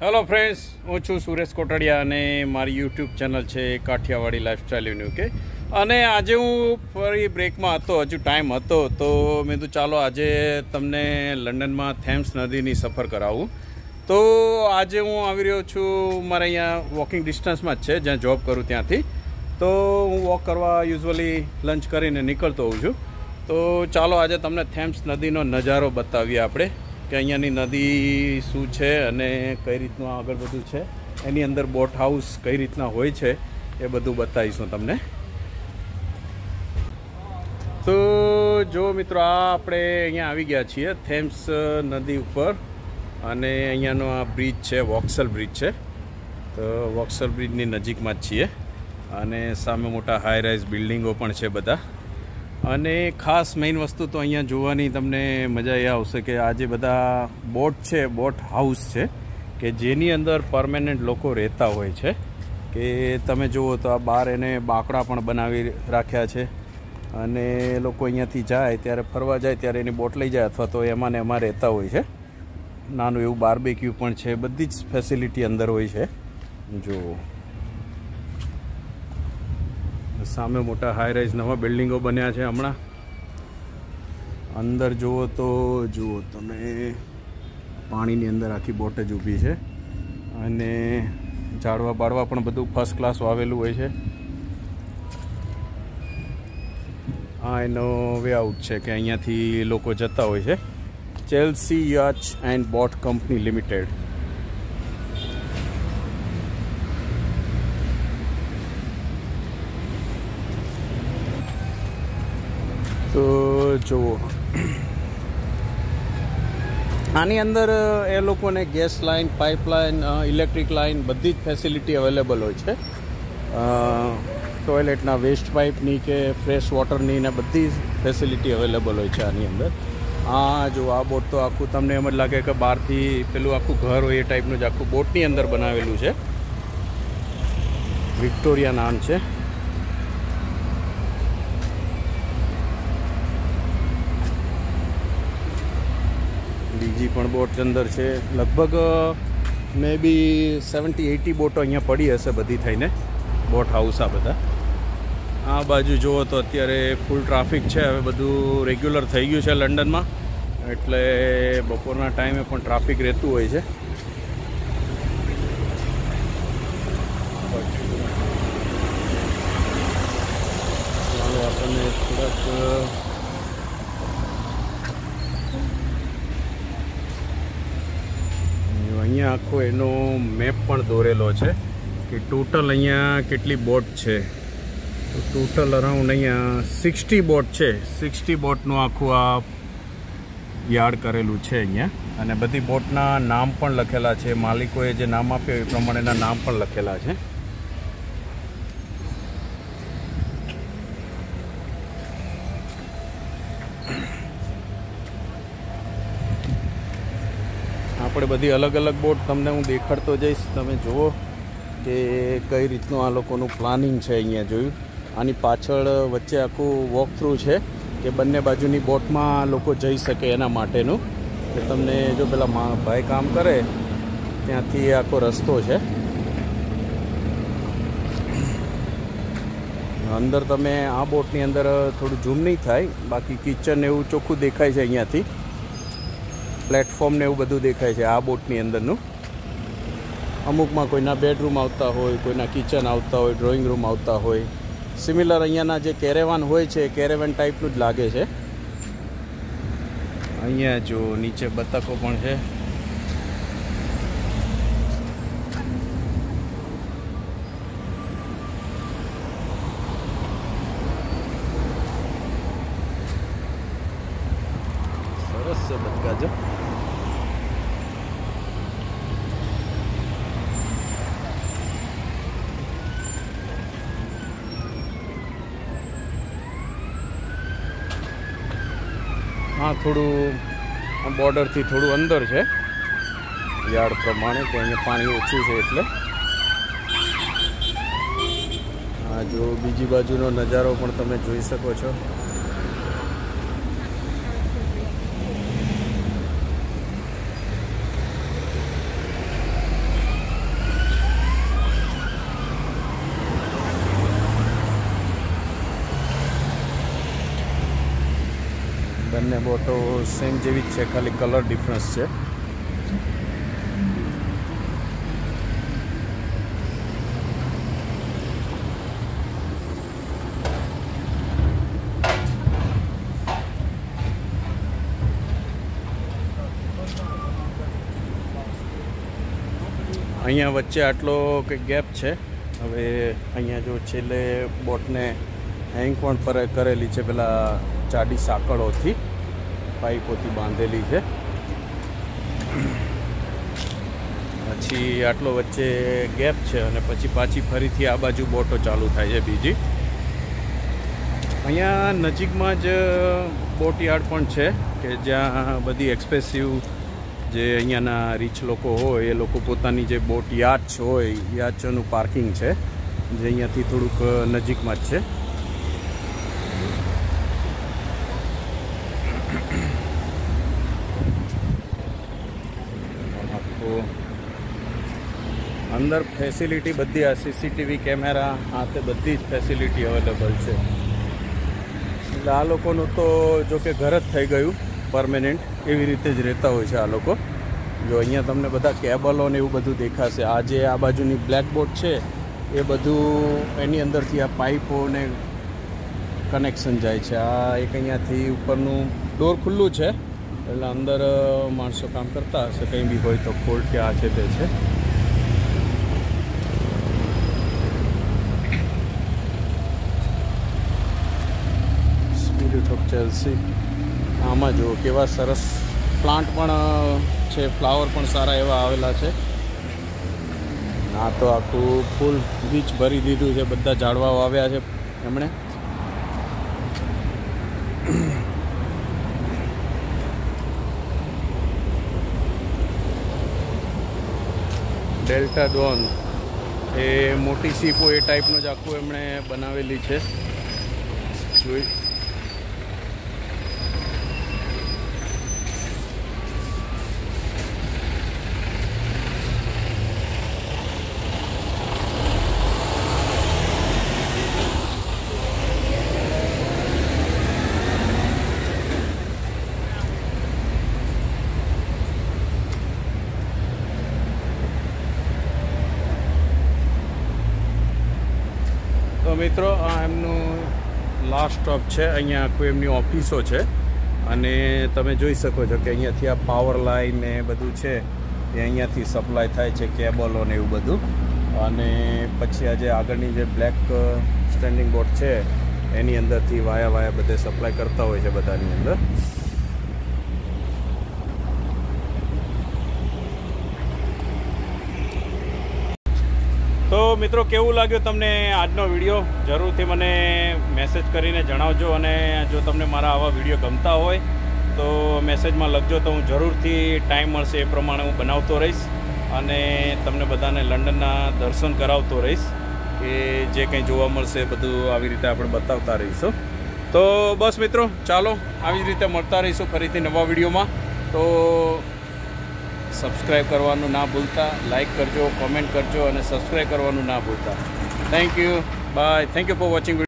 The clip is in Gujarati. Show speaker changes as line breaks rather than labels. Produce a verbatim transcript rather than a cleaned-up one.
હેલો ફ્રેન્ડ્સ, હું છું સુરેશ કોટડિયા અને મારી યુટ્યુબ ચેનલ છે કાઠિયાવાડી લાઈફસ્ટાઈલ ઇન યુકે. અને આજે હું ફરી બ્રેકમાં હતો, હજુ ટાઈમ હતો તો મેં કીધું ચાલો આજે તમને લંડનમાં થેમ્સ નદીની સફર કરાવું. તો આજે હું આવી રહ્યો છું મારે અહીંયા વોકિંગ ડિસ્ટન્સમાં જ છે જ્યાં જોબ કરું ત્યાંથી. તો હું વોક કરવા યુઝવલી લંચ કરીને નીકળતો હોઉં છું. તો ચાલો આજે તમને થેમ્સ નદીનો નજારો બતાવીએ આપણે કે અહીંયાની નદી શું છે અને કઈ રીતનું આગળ બધું છે, એની અંદર બોટ હાઉસ કઈ રીતના હોય છે એ બધું બતાવીશું તમને. તો જો મિત્રો, આ આપણે અહીંયા આવી ગયા છીએ થેમ્સ નદી ઉપર અને અહીંયાનો આ બ્રિજ છે, વોક્સલ બ્રિજ છે. તો વોક્સલ બ્રિજની નજીકમાં જ છીએ અને સામે મોટા હાઈ રાઇઝ બિલ્ડિંગો પણ છે બધા. અને ખાસ મેઇન વસ્તુ તો અહીંયા જોવાની તમને મજા એ આવશે કે આ જે બધા બોટ છે, બોટ હાઉસ છે કે જેની અંદર પરમેનન્ટ લોકો રહેતા હોય છે. કે તમે જુઓ તો આ બહાર એને બાકડા પણ બનાવી રાખ્યા છે અને લોકો અહીંયાથી જાય ત્યારે ફરવા જાય ત્યારે એની બોટ લઈ જાય અથવા તો એમાં ને એમાં રહેતા હોય છે. નાનું એવું બાર્બેક્યુ પણ છે, બધી જ ફેસિલિટી અંદર હોય છે. જુઓ સામે મોટા હાઈ રાઇઝ નવા બિલ્ડિંગો બન્યા છે હમણાં. અંદર જુઓ તો જુઓ તમે, પાણીની અંદર આખી બોટ જ ઊભી છે અને ઝાડવા બાળવા પણ બધું ફર્સ્ટ ક્લાસ વાવેલું હોય છે. આ એનો વે આઉટ છે કે અહીંયાથી લોકો જતા હોય છે. Chelsea yacht and boat company limited. તો જુઓ, આની અંદર એ લોકોને gas line, pipeline, electric line બધી જ ફેસિલિટી અવેલેબલ હોય છે. ટોયલેટના વેસ્ટ પાઇપની કે ફ્રેશ વોટરની ને બધી જ ફેસિલિટી અવેલેબલ હોય છે આની અંદર. આ જો આ બોટ તો આખું તમને એમ જ લાગે કે બહારથી પેલું આખું ઘર હોય એ ટાઈપનું જ આખું બોટની અંદર બનાવેલું છે. વિક્ટોરિયા નામ છે. બીજી પણ બોટ અંદર છે. લગભગ મે બી સેવન્ટી એટી બોટો અહીંયા પડી હશે બધી થઈને, બોટ હાઉસ આ બધા. આ બાજુ જુઓ તો અત્યારે ફૂલ ટ્રાફિક છે. હવે બધું રેગ્યુલર થઈ ગયું છે લંડનમાં, એટલે બપોરના ટાઈમે પણ ટ્રાફિક રહેતું હોય છે. ચાલો આપણને થોડાક અહીંયા આખો એનો મેપ પણ દોરેલો છે કે ટોટલ અહીંયા કેટલી બોટ છે. તો ટોટલ અરાઉન્ડ અહીંયા સિક્સટી બોટ છે. સિક્સટી બોટનું આખું આ યાર્ડ કરેલું છે અહીંયા. અને બધી બોટના નામ પણ લખેલા છે, માલિકોએ જે નામ આપ્યું એ પ્રમાણેના નામ પણ લખેલા છે. આપણે બધી અલગ અલગ બોટ તમને હું દેખાડતો જઈશ. તમે જુઓ કે કઈ રીતનું આ લોકોનું પ્લાનિંગ છે. અહીંયા જોયું, આની પાછળ વચ્ચે આખું વોક થ્રુ છે કે બંને બાજુની બોટમાં લોકો જઈ શકે એના માટેનું. કે તમને જો પેલા ભાઈ કામ કરે ત્યાંથી આખો રસ્તો છે. અંદર તમે આ બોટની અંદર થોડું ઝૂમ નહીં થાય, બાકી કિચન એવું ચોખ્ખું દેખાય છે અહીંયાથી. પ્લેટફોર્મ ને એવું બધું દેખાય છે આ બોટની અંદરનું. અમુકમાં કોઈના બેડરૂમ આવતા હોય, કોઈના કિચન આવતા હોય, ડ્રોઈંગ રૂમ આવતા હોય. સિમિલર અહીંયાના જે કેરેવાન હોય છે કેરેવાન ટાઈપનું જ લાગે છે. અહીંયા જો નીચે બતકો પણ છે. સરસ છે બતકા જો. હા, થોડું બોર્ડરથી થોડું અંદર છે યાર્ડ પ્રમાણે, કે અહીંયા પાણી ઓછું છે એટલે. આ જો બીજી બાજુનો નજારો પણ તમે જોઈ શકો છો. બંને બોટો સેમ જેવી જ છે, ખાલી કલર ડિફરન્સ છે. અહીંયા વચ્ચે આટલો કંઈક ગેપ છે. હવે અહીંયા જો છેલ્લે બોટને હેંગ પણ પર કરેલી છે, પેલા જાડી સાંકળોથી પાઇપોથી બાંધેલી છે. પછી આટલો વચ્ચે ગેપ છે અને પછી પાછી ફરીથી આ બાજુ બોટો ચાલુ થાય છે બીજી. અહીંયા નજીકમાં જ બોટ યાર્ડ પણ છે કે જ્યાં બધી એક્સપેન્સિવ જે અહીંયાના રીચ લોકો હોય એ લોકો પોતાની જે બોટ યાચ હોય યાચોનું પાર્કિંગ છે, જે અહીંયાથી થોડુંક નજીકમાં જ છે. અંદર ફેસિલિટી બધી આ સીસીટીવી કેમેરા આ તે બધી જ ફેસિલિટી અવેલેબલ છે. એટલે આ લોકોનું તો જો કે ઘર જ થઈ ગયું પરમેનન્ટ, એવી રીતે જ રહેતા હોય છે આ લોકો. જો અહીંયા તમને બધા કેબલો ને એવું બધું દેખાશે. આ જે આ બાજુની બ્લેક બોટ છે એ બધું એની અંદરથી આ પાઇપો ને કનેક્શન જાય છે. આ એક અહીંયાથી ઉપરનું ડોર ખુલ્લું છે એટલે અંદર માણસો કામ કરતા હશે, કંઈ બી હોય તો ફોલ્ટ કે આ છે તે છે. Spirit of Chelsea. આમાં જો કેવા સરસ પ્લાન્ટ પણ છે, ફ્લાવર પણ સારા એવા આવેલા છે. આ તો આખું ફૂલ બીચ ભરી દીધું છે, બધા ઝાડવાઓ આવ્યા છે એમણે. ડેલ્ટા ડોન એ મોટી સીપો એ ટાઈપનું જ આખું એમણે બનાવેલી છે. જોઈ તો મિત્રો આ એમનું લાસ્ટ સ્ટોપ છે. અહીંયા આખું એમની ઓફિસો છે અને તમે જોઈ શકો છો કે અહીંયાથી આ પાવર લાઈન ને બધું છે એ અહીંયાથી સપ્લાય થાય છે, કેબલો ને એવું બધું. અને પછી આ જે આગળની જે બ્લેક સ્ટેન્ડિંગ બોટ છે એની અંદરથી વાયા વાયા બધે સપ્લાય કરતા હોય છે બધાની અંદર. તો મિત્રો કેવું લાગ્યું તમને આજનો વિડીયો? જરૂરથી મને મેસેજ કરીને જણાવજો. અને જો તમને મારા આવા વિડીયો ગમતા હોય તો મેસેજમાં લખજો, તો હું જરૂરથી ટાઈમ મળશે એ પ્રમાણે હું બનાવતો રહીશ અને તમને બધાને લંડનના દર્શન કરાવતો રહીશ, કે જે કંઈ જોવા મળશે બધું આવી રીતે આપણે બતાવતા રહીશું. તો બસ મિત્રો, ચાલો આવી જ રીતે મળતા રહીશું ફરીથી નવા વિડીયોમાં. તો સબસ્ક્રાઈબ કરવાનું ના ભૂલતા, લાઈક કરજો, કોમેન્ટ કરજો અને સબસ્ક્રાઈબ કરવાનું ના ભૂલતા. Thank you, bye. Thank you for watching.